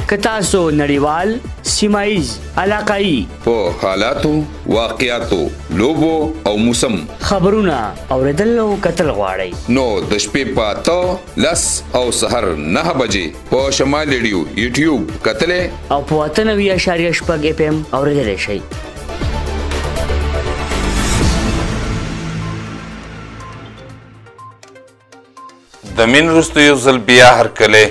که تاسو نړیوال، سیمایز، علاقايي په حالاتو، واقعاتو، لوبو او موسم خبرونه اوریدل او کتل غواړئ نو د شپې په 8 او سحر 9 بجې په شمال ریډیو یوټیوب کتلې او په 98.6 FM اوریدلی شئ. د مین وروسته یو ځل بیا هرکلی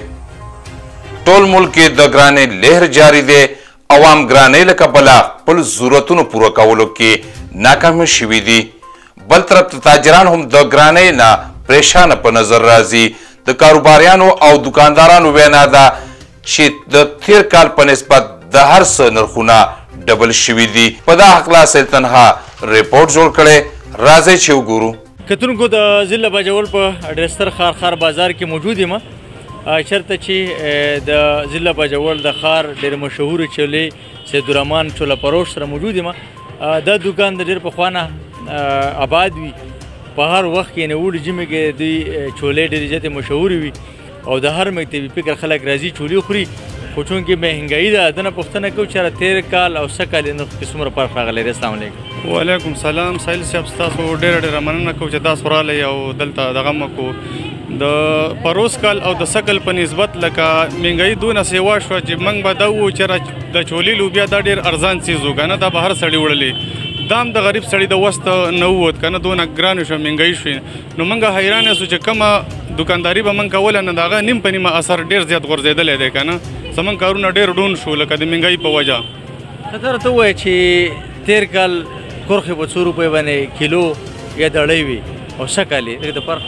ټول ملک کې د ګرانۍ لهر جاری دی. عوام ګرانۍ له کبله خپل ضرورتونو پوره کولو کې ناکامه شوي دي. بل طرف ته تاجران هم د ګرانۍ نه پریشانه په نظر راځي. د کاروباریانو او دکاندارانو وینا ده چې د تیر کال په نسبت د هر څه نرخونه ډبل شوي دي. په دا هکله سید تنها ریپورټ جوړ کړی، راځئ چې وګورو. کتونکو د ضلع باجوړ په ډرستر خار بازار کې موجود یم چېرته چې د ضلع باجوړ د ښار ډېر مشهور چولې سیدالرحمن چوله فروش سره موجود یم. دا دوکان د ډېر پخوانه آباد وي. په هر وخت کې یعنې اوړي ژمي کې دوی چولې ډېرې زیاتې مشهورې وي او د هر مکتبي فکر خلک راځي چولې خوري. خو چونکې مهنګایي ده دنه پوښتنه کوو چې تېر کال او څه کال نرخ کې څومره فرق راغلی دی. السلام علیکم. وعلیکم سلام. سایل صاحب ستاسو ډېره مننه کوم چې تاسو راغلی او دلته دغه مکو د پروس کال او د سکل په نسبت لکه مهنګایي دونه سیوا شوه چې موږ به دا وو چې د چولې لوبیا دا ډېر ارزان څیز و که نه دا به هر سړي وړلې. دا هم د غریب سړي د وس نه ووت که نه دونه ګرانې شوه مهنګایي شوې. نو موږ حیرانه سو چې کومه دوکانداري به موږ کوله نه د هغه نیم په نیمه اثر ډېر زیات غورځېدلی دی که نه. زموږ کارونه ډېر ډون شو لکه د مهنګایي په وجه. ښه ته ووایه چې تېر کال کرښې په 100 روپۍ باندې کیلو یا دړۍ وي او څه کال یې د فرق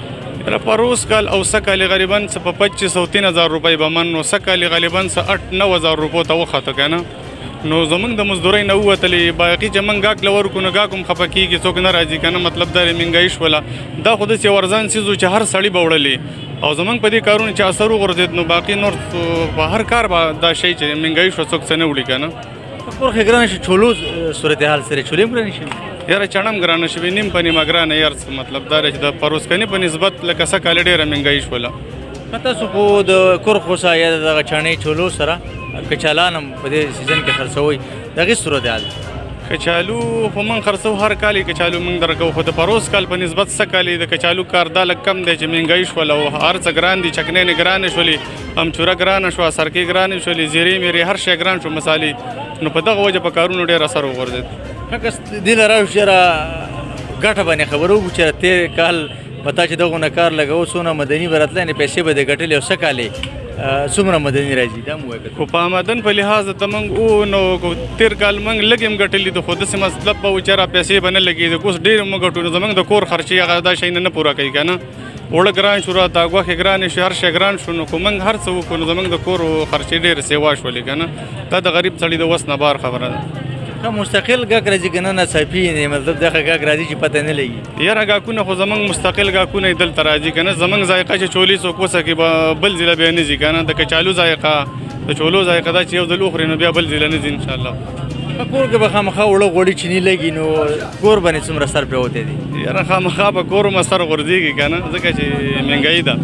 پروس کال او څه کال غالبا څه په 2500-3000 روپۍ به من نو څه کال غالبا څه 8-9000 روپو ته وخته که نه. نو زموږ د مزدورۍ نه ووتلې باقي چې موږ ګاک له ورکو نو ګاک هم خفه کېږي څوک نه راځي که نه. مطلب دا مهنګایي شوله دا خو داسې یو ارزان څیز و چې هر سړي به وړلې او زموږ په دې کارونو چې اثر وغورځېد نو باقي نور په هر کار به دا شی چې مهنګایي شوه څوک څه نه وړي که نه. کرښې ګرانه شي چولو صورتحال سره چولې هم ګرانې شوي یاره چڼه هم ګرانه شوي نیم په نیمه ګرانه یار څه مطلب دا دی چې د پروسکني په نسبت لکه څه کال ډېره مهنګایي شوله. تاسو خو د کرښو سره یا دغه چڼې چولو سره کچالان هم په دې سیزن کې خرڅوئ د هغې صورتحال کچالو خو موږ خرڅو هر کال یې کچالو موږ درکوو خو د پروس کال په نسبت څه کال د کچالو کار دا لږ کم دی چې مهنګایي شوله او هر څه ګران دي. چکنۍ ګرانې شولې، امچوره ګرانه شوه، سرکې ګرانې شولې، زیرې میرې هر شی ګران شو مسالې. نو په دغه وجه په کارونو ډېر اثر وغورځېد. ښه که دې له راوشو چې ګټه باندې خبره وکړو چې تېر کال به تا چې دغونه کار لګوو څونه مدني به راتلی یعنې پیسې به دې ګټلې او څه کال څومره مدني راځي دا مو وایه. خو په آمدن په لحاظ ته موږ نو تېر کال موږ لږ هم ګټلي دي خو داسې مطلب به و چې را پیسې به نه لګېږي. اوس ډېر مو ګټو نو زموږ د کور خرچې هغه دا شی نه پوره کوي که نه. اوړه ګران شو راته غوښې ګرانې شي هر شی ګران شو نو خو موږ هر څه وکړو نو زموږ د کور خرچې ډېرې سیوا شولې که نه. دا د غریب سړي د وس نه بار خبره ده. مستقل ګاک راځي که نه ناڅاپي مطلب دغه ګاک راځي چې پته نه لګي. یاره ګاکونه خو زموږ مستقل ګاکونه یې دلته راځي که نه. زموږ ذایقه چې چولې څوک وسکي به بل ځله بیا نه ځي که نه. د کچالو ذایقه د چولو ذایقه دا چې یو ځل وخوري نو بیا بل ځله نه ځي انشاءالله. په کور کې به خامخا اوړه غوړي چیني لګي نو کور باندې څومره سر پرېوتی دی؟ یاره خامخا به کور هم سر غورځېږي که نه ځکه چې مهنګایي ده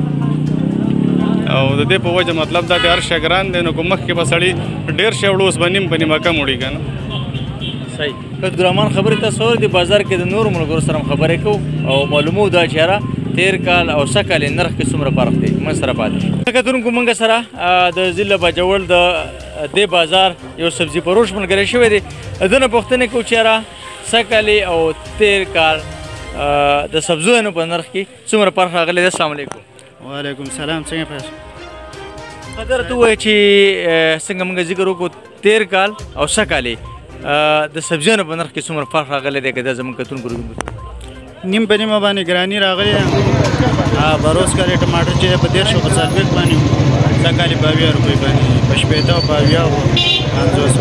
او د دې په وجه مطلب دا هر شی ګران دی. نو که مخکې به سړي ډېر شی وړو اوس به نیم په نیمه کم وړي که نه. صحیح. عبدالرحمن خبرې تاسو اورېدې بازار کې د نورو ملګرو سره هم خبرې کوو او معلوموو دا چې یاره تېر کال او څه کال نرخ کې څومره فرق دی. موږ سره پاتې شو. کتونکو موږ سره د ضلع باجوړ د دې بازار یو سبزي فروش ملګری شوی دی. د نه پوښتنې کوو چې یاره څه کال او تېر کال د سبزیانو په نرخ کې څومره فرق راغلی دی. السلام علیکم. وعلیکم سلام. څنګه پاس خبره ته ووایه چې څنګه موږ ذکر وکړو تېر کال او څه کال د سبزیانو په نرخ کې څومره فرق راغلی دی که دا زموږ کتونکو نیم په نیمه باندې ګراني راغلی ده. بروس کال ټماټر چې په 150 په 40 باندې څه کال 22 روپۍ باندې په 80 او 52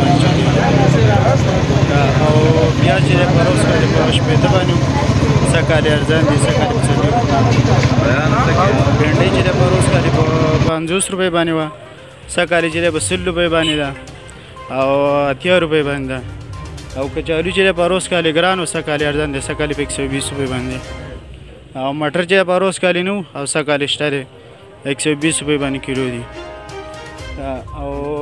او بیا چې بروس کال په 80 باندې څه کال ارزان دي څه کال په 40 بینډۍ چې بروس کال په 50 روپۍ باندې وه څه کال چې په 100 روپۍ باندې ده او 80 روپۍ باندې ده. او کچالو چې په روز کال ګران او څه کال ارزان دي څه کال په 120 روپۍ باندې او مټر چې په روز کال نو او څه کال شته 120 روپۍ باندې کیلو دي. او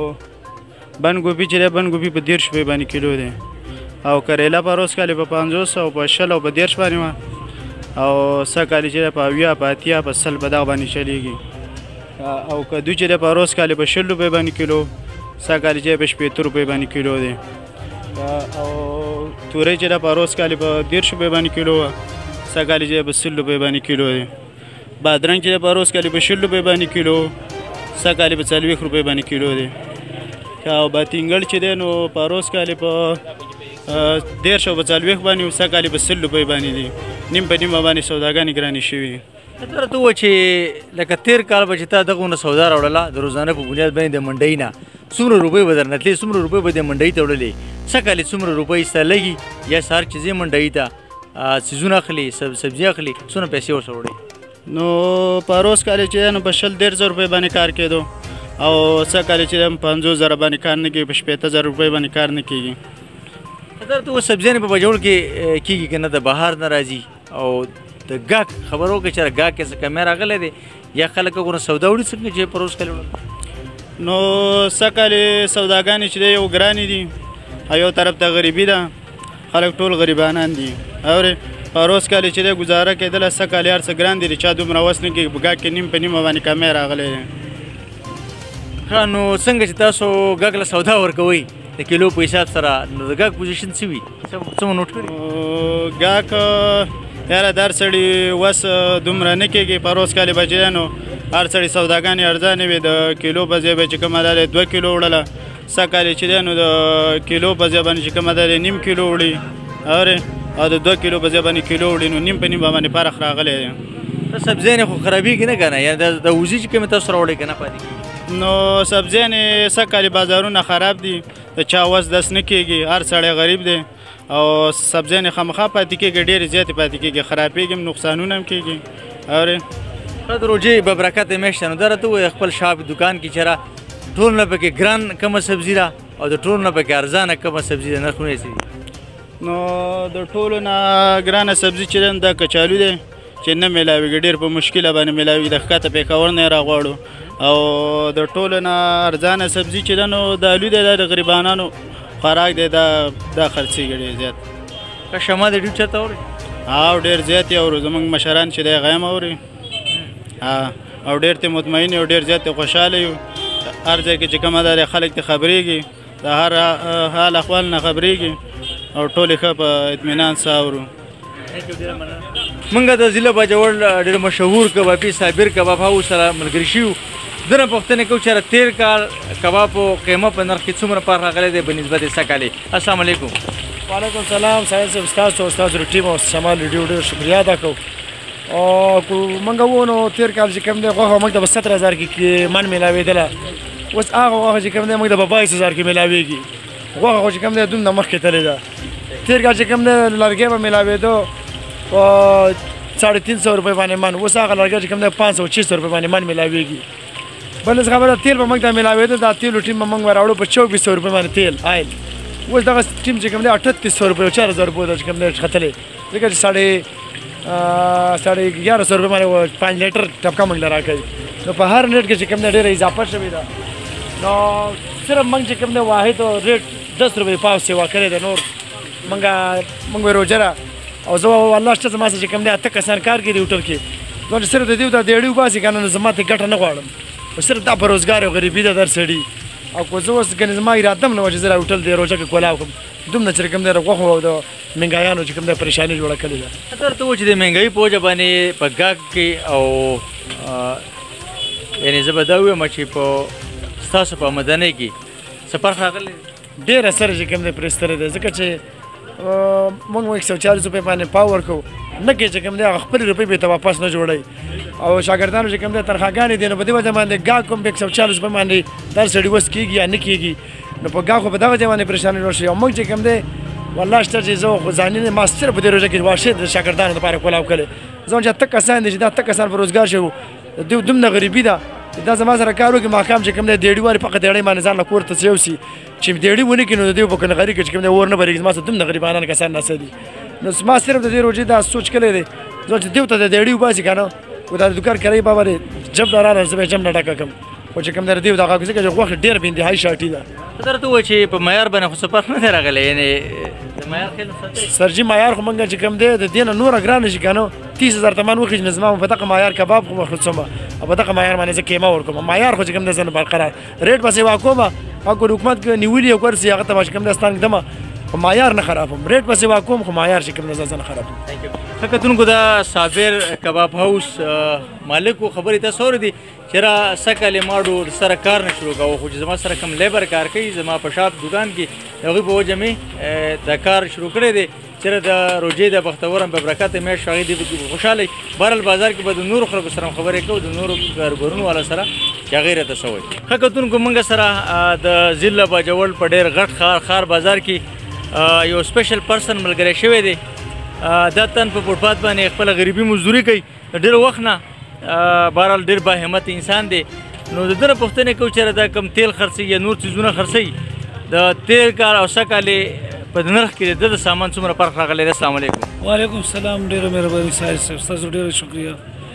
بند ګوبي چې دی بند ګوبي په 10 روپۍ باندې کیلو دی او کریلا په روز کالي په 500 او په 60 او په 10 باندې وه او سږکالي چې دی په 80 په 80 په 100 په دغه باندې چلیږي او کدو چې دی په روز کالي په 60 روپۍ باندې کیلو سږکالي چې په 70 روپۍ باندې کیلو دی او تورۍ چې دی په روز کالي په 10 روپۍ باندې کیلو وه سږکالي چې دی په 100 روپۍ باندې کیلو دی بادرنګ چې دی په روز کالي په 60 روپۍ باندې کیلو سږکالي په 40 روپۍ باندې کیلو دی او باتینګل چې دی نو په روز کالي په 10 او په 40 باندې او سږکالي په 100 روپۍ باندې دی نیم په نیمه باندې سوداګانې ګرانې شوي ته راته ووایه چې لکه تېر کال به چې تا دغونه سودا راوړله د روزانه په بنیاد باندې د منډۍ نه څومره روپۍ به درنه تلې څومره روپۍ به د منډۍ ته وړلې سږکالي څومره روپۍ ستا لګي یا سهار چې ځې منډۍ ته څیزونه اخلي سبزي اخلي څومره پیسې ورسره وړې نو په روز کالي چې دی نو په 100-150 روپۍ باندې کار کېدو او سږکالي چې دی 50,000 باندې کار نه کېږي په 70,000 روپۍ باندې کار نه کېږي ته اوس سبزیانې په بجوړ کې کېږي که نه د بهار نه راځي او د ګاک خبر وکړه چې ګاک کې څه کمی راغلی دی یا خلک هغونه سودا وړي څنګه چې په روز کالي وړل نو سږکالي سوداګانې چې دی یو ګرانې دي او یو طرف ته غریبي ده خلک ټول غریبانان دي اورې په روز کالي چې دی ګزاره کېدله سږکالي هر څه ګران دي د چا دومره وس نه کېږي په ګاک کې نیم په نیمه باندې کمی راغلی دی ښه نو څنګه چې تاسو ګاک له سودا ورکوئ د کیلو په حساب سره نو د ګاک پوزیشن څه وي څه مو نوټ کړي ګاک یاره د هر سړي وس دومره نه کېږي په روز کالي به چې دی نو هر سړي سوداګانې ارزانې وي د کیلو په ځای به چې کومه ده 2 کیلو وړله سږکالي چې دی نو د کیلو په ځای باندې چې کومه ده نیم کیلو وړي اورې او د 2 کیلو په ځای باندې کیلو وړي نو نیم په نیم باندې فرق راغلی دی سبزیانې خو خرابېږي نه که نه یا د وزې چې کومې تاسو راوړئ که نه پاتې کېږي نو سبزیانې سږکالي بازارونه خراب دي د چا وس دس نه کېږي هر سړی غریب دی او سبزیانې خامخا پاتې کېږي ډېرې زیاتې پاتې کېږي خرابېږي هم نقصانونه هم کېږي اورې د روژې به برکت میاشت نو دا راته ووایه خپل شاپ دکان کې چېرې ټول نه پکې ګران کومه سبزي ده او د ټول نه پکې ارزانه کومه سبزي ده نرخونه یې څه دي نو د ټولو نه ګرانه سبزي چې دی دا کچالو دی چې نه میلاویږي ډېر په مشکله باندې میلاویږي د ښکته پېښور نه یې راغواړو او د ټولو نه ارزانه سبزي چې ده نو د الو دی دا د غریبانانو خوراک دی دا خرڅېږي ډېر زیات که شمال د ډیو چېرته اورئ او ډېر زیات یې اورو زموږ مشران چې دی هغه هم اوري او ډېر ته مطمئن یو ډېر زیات خوشحاله یو هر ځای کې چې کومه ده خلک ته خبرېږي د هر حال احوال نه خبرېږي او ټولې ښه په اطمینان سره اورو موږ د ضلع باجوړ ډېر مشهور کبابي صابر کباب هاوس سره ملګري شوي دنه پوښتنه کوو چې تېر کال کبابو قیمه په نرخ کې څومره فرق راغلی دی بنسبت سږکالي السلام علیکم وعلیکم السلام سایل صاحب ستاسو او ستاسو ټیم او شمال ریډیو ډېر شکریا ادا کوو او موږ وو نو تېر کال چې کوم دی غوښه موږ ته په 17,000 کې من میلاوېدله اوس هغه غوښه چې کوم دی موږ ته په 22,000 کې میلاوېږي غوښه خو چې کوم دی دومره مخکې تللې ده تېر کال چې کوم دی لرګی به میلاوېدو په 350 روپۍ باندې من اوس هغه لرګی چې کوم دی 500-600 روپۍ باندې من میلاوېږي بل خبره تیل به موږ ته میلاوېده دا تیلو ټیم به موږ راوړو په 2400 روپۍ باندې تیل آیل اوس دغه ټیم چې کوم دی 3800 روپۍ 4000 روپۍ چې کوم دی ختلی ځکه چې 1150 روپۍ باندې 5 لیټر ټپکه موږ له راکوي نو په هر نیټ کې چې کوم دی ډېره اضافه شوې ده نو صرف موږ چې کوم دی واحد ریټ 10 روپۍ پاو سیوا کړی دی نور موږ روجره او زه والله شته زما سره چې کوم دی 8 کسان کار کوي هوټل کې نو صرف د دې د دیړیو باسي که نه نو زما ته ګټه نه غواړم صرف دا په روزګار او غریبي ده در سړي او که زه اوس ګنې زما اراده هم نه وه چې زه هوټل دی روژه کې کولاو کړم دومره چې کوم دی د غوښو او د مهنګایانو چې کوم دی پریشاني جوړه کړې ده درته ووایه چې د مهنګایي په وجه باندې په ګاک کې او یعنې زه به دا ووایم چې په ستاسو په آمدنۍ کې څه فرق راغلی ډېر اثر چې کوم دی پرې ستری دی ځکه چې موږ 140 روپۍ باندې پاو ورکوو نه کې چې کوم دی هغه خپلې روپۍ بېرته واپس نه جوړوي او شاګردانو چې کوم دی تنخواګانې دي نو په دې وجه باندې ګاک هم په 140 روپۍ باندې در سړي وس کېږي یا نه کېږي نو په ګاکو په دغه ځای باندې پریشاني جوړ شي او موږ چې کوم دی والله شته چې زه خو ځاني ما صرف په دې روژه کې واښې د شاګردانو دپاره کولاو کړی زما چې 8 کسان دي چې دا 8 کسان په روزګار شوي دوی دومره غریبي ده دا زما سره کار وکړي ماښام چې کوم دی دیړي وارې فقط دیړۍ باندې ځان له کور ته یوسي چې دیړي ونه کړي نو د دوی په کنغري کې چې کوم دی اور نه بهرېږي زما سره دومره غریبانان کسان ناسته دي نو ما صرف د دې روژې دا سوچ کړی دی زما چې دوی ته د دیړي وباسي که نه و دا د دوکان کرایي به ولې جب نه رانه زه به یې جب نه ډکه کړم خو چې کوم دی دې دغه ځکه چې غوښه ډېره بې انتهایي شاټي ده. درته ووایي چې په معیار باندې خو څه فرق نه دی راغلی، یعنې د معیار خیال ساتئ؟ سرجي معیار خو موږ چې کوم دی د دې نه نوره ګرانه شي که نه 30,000 تومان وخېږي نو زما په دغه معیار کباب خو مخلوڅوم او په دغه معیار باندې زه قیمه ورکوم. معیار خو چې کوم دی زه نه برقرار ریټ پسې واکوم اګور حکومت نیولي او کرسي هغه ته ما چې کوم دی ستان ږدمه خو معیار نه خرابوم، ریټ پسې واکوم خو معیار چې کوم دی زه نه خرابوم. ښه کتونکو دا صابر کباب هاوس مالک و خبرې تاسو اورېدې چې را سږ کال ما سره کار نه شروع کوو، خو چې زما سره کوم لیبر کار کوي زما په شاپ دوکان کې د هغوی په وجه مې دا کار شروع کړی دی. چېرې د روژې د بختورم په برکت میاشت هغې دې خوشحاله بهرحال بازار کې به د نورو خلکو سره هم خبرې کوو، د نورو کارګرونو والا سره چې هغې راته څه وایي. ښه کتونکو موږ سره د ضلع باجوړ په ډېر غټ ښار بازار کې یو سپیشل پرسن ملګری شوی دی. دا تن په فوټپات باندې خپله غریبي مزدوري کوي د ډېر وخت نه. بهرحال ډېر باهمت انسان دی. نو د ده نه پوښتنې کوو چې دا کم تیل خرڅوي یا نور څیزونه خرڅوي، د تیل کال او سږ کال په نرخ کې د د سامان څومره فرق راغلی دی؟ السلام علیکم. وعلیکم السلام. ډېره مهرباني ساحل صاحب، ستاسو ډېره شکریه.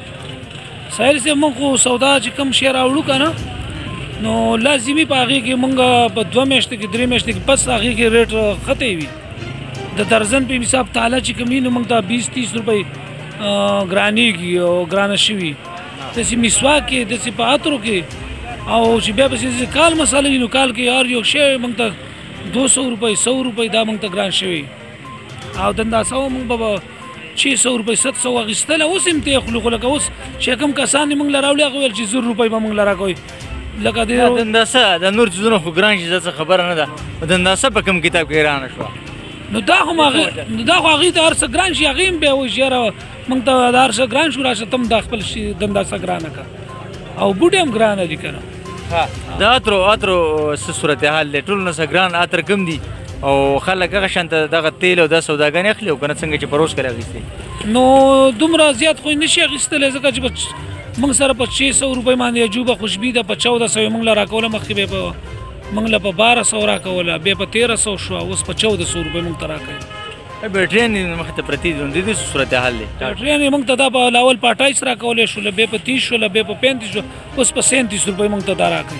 ساحل صاحب موږ خو سودا چې کوم شی راوړو که نه نو لازمي په هغې کې موږ په 2 میاشتې کې 3 میاشتې کې بس هغې کې ریټ ښه وي. د درزن په حساب تاله چې کوم وي نو موږ ته 20-30 روپۍ ګرانېږي او ګرانه شوي. داسې مسواک کې داسې په عطرو کې او چې بیا پسې کال مساله وي نو کال کې هر یو شی موږ ته 200 روپۍ 100 روپۍ دا موږ ته ګران شوي. او دنداسه موږ به 600 روپۍ 700 اخیستله. اوس هم ته خلو لکه اوس چې کوم کسان موږ له راوړي هغه ویل چې 0 روپۍ به موږ له راکوئ. لکه دنداسه د نور څیزونه خو ګران شي، زه څه خبره نه ده. دنداسه په کوم کتاب کې ګرانه شوه؟ نو دا خو هغې ته هر څه ګران شي، هغې هم بیا وایي چې یاره موږ ته د هر څه ګران شو، راشه ته هم دا خپل شي دنداسه ګرانه کړه. او بوټي هم ګرانه دي که نه. د عطرو څه صورتحال دی؟ ټول نه څه ګران عطر کم دي او خلک هغه شانته دغه تیل او دا سوداګانې اخلي او که نه څنګه چې په روز کې راغېستې؟ نو دومره زیات خو یې نه شي اخیستلی ځکه چې موږ سره په 600 روپۍ باندې عجوبه خوشبي ده، په 1400 موږ له راکوله، مخکې بیا په موږ له په 1200 راکوله، بیا په 1300 شوه، اوس په 1400 روپۍ موږ ته راکوي. بیټرین مخې ته پرتې دي، د دې څه صورتحال دی؟ بیټرین موږ ته دا په اول په 28 راکولی شوله، بیا په 30 شوله، بیا په 35 شوه، اوس په 37 روپۍ موږ ته دا راکوي.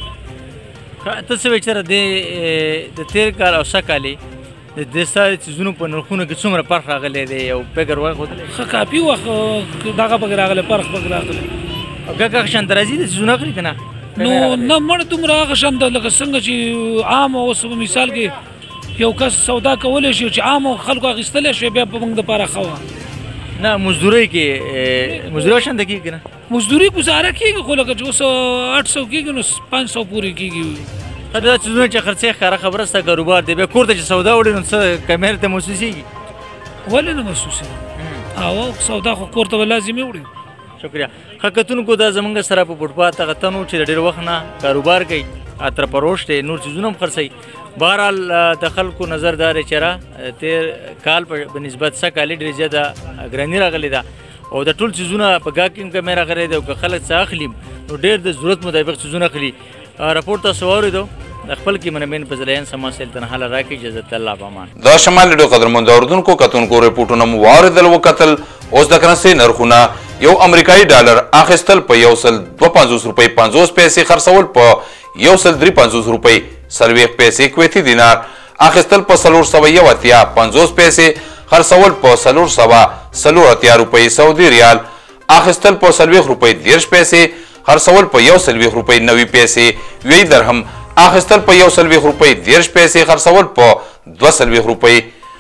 ته څه وایې چېرې د تېر کال او سږ کالې د دې ستا څیزونو په نرخونو کې څومره فرق راغلی دی او فکر وښودلی؟ ښه کافي وخت دغه پکې راغلی، فرق پکې راغلی. او هغه شانته راځي د څیزونه اخلي که نه؟ نو نه مړ دومره هغه شانته لکه څنګه چې عام اوس په مثال کې یو کس سودا کولی شي چې عامو خلکو اخیستلی شوی بیا په موږ دپاره ښه وه. نه مزدورۍ کې مزدورۍ شانته کېږي که نه؟ مزدوري ګزاره کېږي خو لکه چې اوس 800 کېږي نو 500 پورې کېږي. دا څیزونه چې خرڅې ښکاره خبره ستا کاروبار دی، بیا کور ته چې سودا وړې نو څه کمې ته محسوسېږي؟ ولې نه محسوسېږي؟ او سودا خو کور ته به لازمي وړي. شکریه. ښه کتونکو دا زموږ سره په فوټپات هغه تن و چې د ډېر وخت نه کاروبار کوي، عطر فروش دی، نور څیزونه هم خرڅوي. بهرحال د خلکو نظر دا دی چې را تېر کال په نسبت سږ کال ډېرې زیاته ګراني راغلې ده او د ټول څیزونه په ګاه کې هم کمې راغلی دی او که خلک څه اخلي نو ډېر د ضرورت مطابق څیزونه اخلي. راپورټ تاسو واورېدو د خپل کې منمین فضلیان سما سیل تنها له راکړي. اجازت الله بامان. د شمال ډېرو قدرمنو اوریدونکو کتونکو رپورټونه مو واورېدل وکتل. اوس د کرنسۍ نرخونه یو امریکایي ډالر اخیستل په 152 روپۍ 50 پیسې، خرڅول په 153 روپۍ 40 پیسې، کویتي دینار اخیستل په 480 50 پیسې، خرڅول په 480 روپۍ، سعودي ریال اخیستل په 40 روپۍ 30 پیسې، خرڅول په 140 روپۍ 90 پیسې، وی درهم اخیستل په 140 روپۍ 30 پیسې، خرڅول په 240 روپۍ.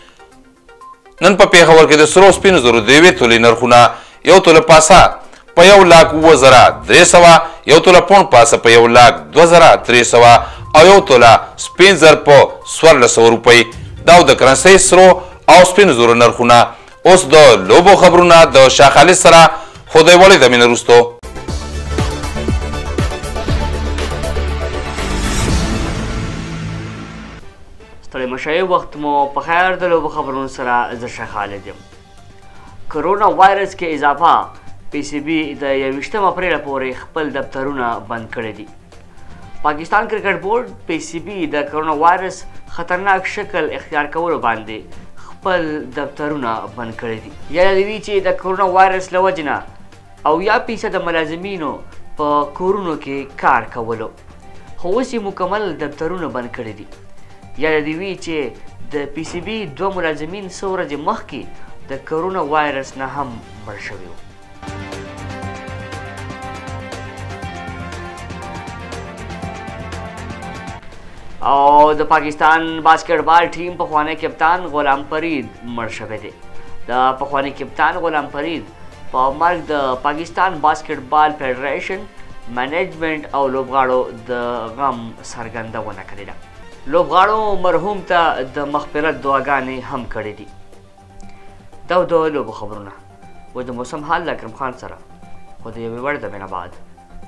نن په پیښور کې د سرو سپینو زرو د یوې تولې نرخونه یو توله پاسه په 1,07,300، یو توله پوند پاسه په 1,02,300 او یو توله سپین زر په 1400 روپۍ. دا د کرنسۍ سرو او سپینو زرو نرخونه. اوس د لوبو خبرونه د شاه خالد سره خدای ولی د مینه وروستو. ستړي مشای وخت مو په خیر د لوبو خبرونو سره زه شاه خالد یم. کرونا وایرس کې اضافه پی سی بی د 21 اپریل پورې خپل دفترونه بند کړي دي. پاکستان کرکټ بورډ پی سی بی د کرونا وایرس خطرناک شکل اختیار کولو باندې خپل دفترونه بند کړي دي. یاد وی چې د کرونا وایرس له وجې نه 80% د ملازمینو په کورونو کې کار کولو، خو اوس یې مکمل دفترونه بند کړي دي. یاد دې وي چې د پی سی بي 2 ملازمین څو ورځې مخکې د کرونا وایرس نه هم مړ شوي وو. او د پاکستان باسکټبال ټیم پخوانی کپتان غلام فرید مړ شوی دی. د پخوانی کپتان غلام فرید په مرګ د پاکستان باسکټبال فیډریشن مینجمنټ او لوبغاړو د غم څرګندونه کړې ده. لوبغاړو مرحوم ته د مغفرت دعاګانې هم کړې دي. دا د لوبو خبرونه و د موسم حال له اکرم خان سره، خو د یوې وړ دمې نه بعد.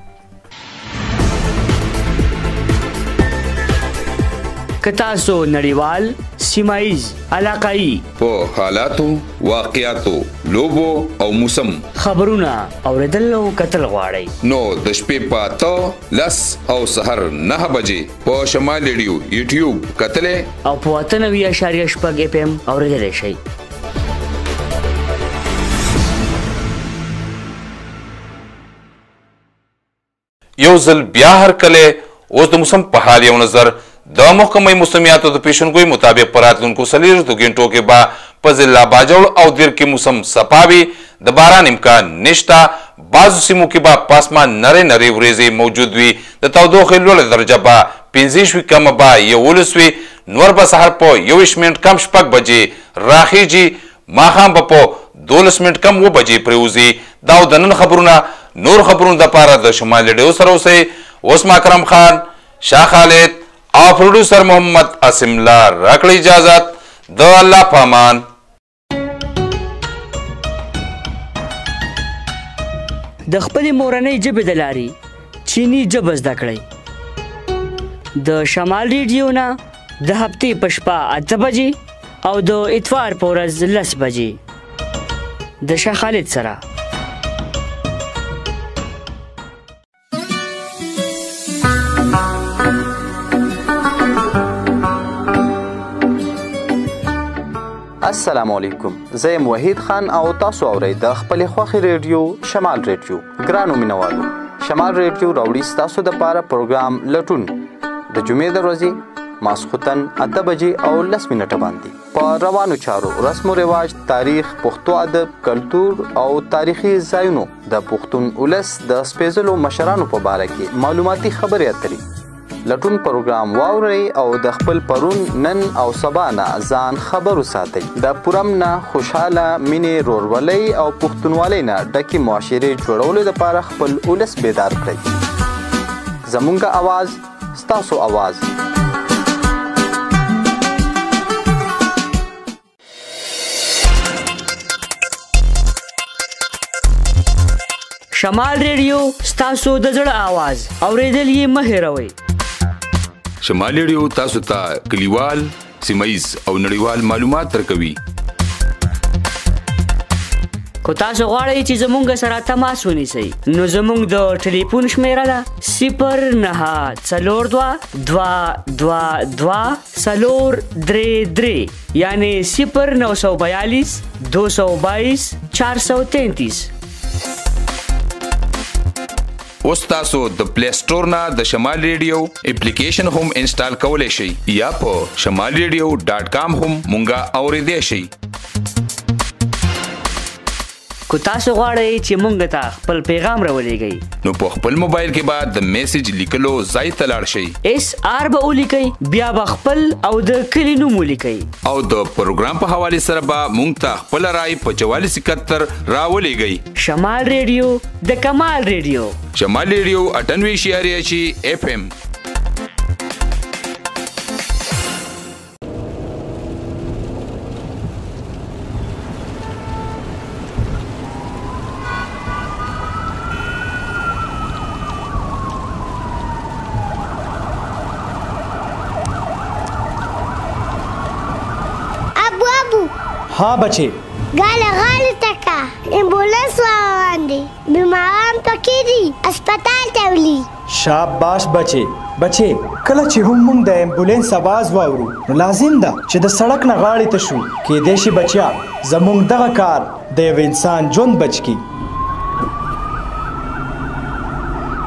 که تاسو نړیوال، سیمایز، علاقايي په حالاتو، واقعاتو، لوبو او موسم خبرونه اوریدل او کتل غواړئ نو د شپې په 8 10 او سحر 9 بجې په شمال ریډیو یوټیوب کتلې او په 98.6 FM اوریدل شئ. یو ځل بیا هر کله اوس د موسم په حال یو نظر د محکمه موسمیاتو د پیشنګوئی مطابق پر راتلونکو 40 غنټو کې به په ضلع باجوړ او دیر کې موسم صفاوي، د باران امکان نشته. بعضو سیمو کې به په اسمان نرۍ نرۍ وریځې موجود وي. د تودوخې لوړه درجه به 15 کمه به 11 وي. نور به سهار په 21 منټ کم 6 بجې راخیږي، ماښام به په 12 منټ کم 2 بجې پرېوځي. دا د نن خبرونه. نور خبرونو دپاره د شمال ریډیو سره اوسئ. اوس ما اکرم خان، شاه خالد او پروډوسر محمد عاصم الله راکړئ اجازت. د الله په امان. د خپلې مورنۍ ژبې د لارې چینی ژبه زده کړئ. د شمال ریډیو نه د هفتې په شپه 8 بجې او د اتوار په ورځ 10 بجې د شاه خالد سره. السلام علیکم، زه یم وحید خان او تاسو اورئ د خپلې خوښې ریډیو شمال ریډیو. ګرانو مینوالو، شمال ریډیو راوړي ستاسو دپاره پروګرام لټون د جمعې د ورځې ماسخوتن 8 بجې او 10 منټه باندې په روانو چارو، رسم و رواج، تاریخ، پښتو ادب، کلتور او تاریخي ځایونو د پښتون ولس د سپېڅلو مشرانو په باره کې معلوماتي خبرې اترې. لټون پروګرام واورئ او د خپل پرون، نن او سبا نه ځان خبر وساتئ. د پرم نه خوشحاله، مینې، رورولۍ او پښتونوالۍ نه ډکې معاشرې جوړولو دپاره خپل ولس بیدار کړئ. زمونږ اواز ستاسو اواز. شمال ریډیو ستاسو د زړه آواز، اوریدل یې مه هېروئ. شمال ریډیو تاسو ته کلیوال، سیمایز او نړیوال معلومات درکوي. کو تاسو غواړئ چې زموږ سره تماس ونیسئ نو زموږ د ټلیفون شمیره ده 094222 یعنی 0942 222 433. اوس تاسو د پلی سٹور نه د شمال ریډیو اپلیکیشن هم انسټال کولی شئ یا په shamalradio.com هم مونږه اوریدلی شئ. کو تاسو غواړئ چې مونږ ته خپل پیغام راولېږئ نو په خپل موبایل کې به د میسج لیکلو ځای ته لاړ شئ. SR به ولیکئ، بیا به خپل او د کلي نوم ولیکئ او د پروګرام په حوالې سره به مونږ ته خپل رائے په 4471 راولېږئ. شمال ریډیو د کمال ریډیو. شمال ریډیو 98.6 FM. हाँ बच्चे गाले गाले तका एम्बुलेंस वाले बीमार पकी दी अस्पताल तेवली. शाबाश बच्चे. بچې کله چې هم موږ د امبولانس आवाज واورو نو لازم ده چې د سړک نه غاړې ته شو کېدای شي بچیا زموږ دغه کار د یو انسان ژوند بچ کړي.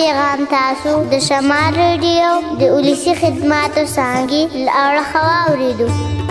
پیغام تاسو د شمال ریډیو د ولسی خدماتو څنګه له اړخه واوریدو.